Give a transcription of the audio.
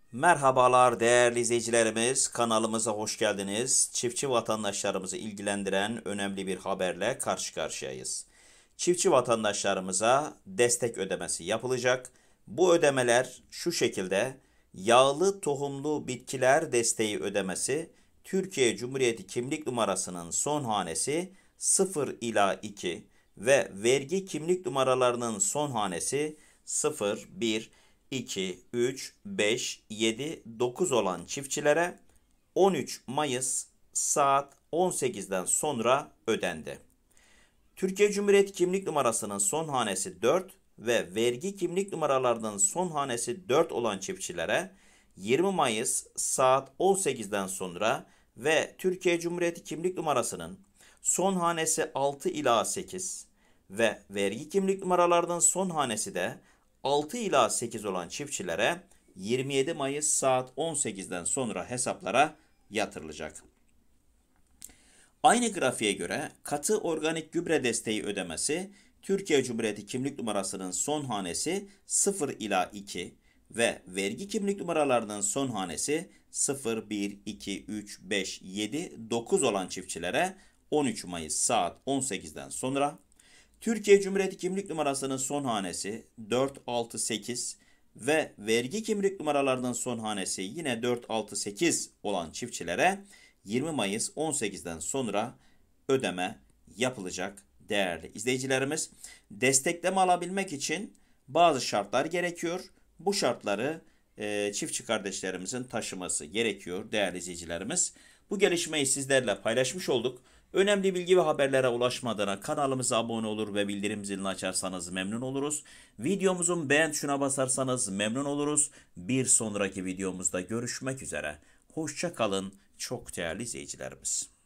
Merhabalar değerli izleyicilerimiz, kanalımıza hoş geldiniz. Çiftçi vatandaşlarımızı ilgilendiren önemli bir haberle karşı karşıyayız. Çiftçi vatandaşlarımıza destek ödemesi yapılacak. Bu ödemeler şu şekilde: yağlı tohumlu bitkiler desteği ödemesi, Türkiye Cumhuriyeti kimlik numarasının son hanesi 0 ila 2 ve vergi kimlik numaralarının son hanesi 0, 1, 2, 3, 5, 7, 9 olan çiftçilere 13 Mayıs saat 18'den sonra ödendi. Türkiye Cumhuriyeti kimlik numarasının son hanesi 4 ve vergi kimlik numaralarının son hanesi 4 olan çiftçilere 20 Mayıs saat 18'den sonra ve Türkiye Cumhuriyeti kimlik numarasının son hanesi 6 ila 8 ve vergi kimlik numaralarının son hanesi de 6 ila 8 olan çiftçilere 27 Mayıs saat 18'den sonra hesaplara yatırılacak. Aynı grafiğe göre katı organik gübre desteği ödemesi, Türkiye Cumhuriyeti kimlik numarasının son hanesi 0 ila 2 ve vergi kimlik numaralarının son hanesi 0, 1, 2, 3, 5, 7, 9 olan çiftçilere 13 Mayıs saat 18'den sonra, Türkiye Cumhuriyeti kimlik numarasının son hanesi 4, 6, 8 ve vergi kimlik numaralarının son hanesi yine 4, 6, 8 olan çiftçilere 20 Mayıs 18'den sonra ödeme yapılacak değerli izleyicilerimiz. Destekleme alabilmek için bazı şartlar gerekiyor. Bu şartları çiftçi kardeşlerimizin taşıması gerekiyor değerli izleyicilerimiz. Bu gelişmeyi sizlerle paylaşmış olduk. Önemli bilgi ve haberlere ulaşmadan kanalımıza abone olur ve bildirim zilini açarsanız memnun oluruz. Videomuzun beğen tuşuna basarsanız memnun oluruz. Bir sonraki videomuzda görüşmek üzere. Hoşça kalın çok değerli izleyicilerimiz.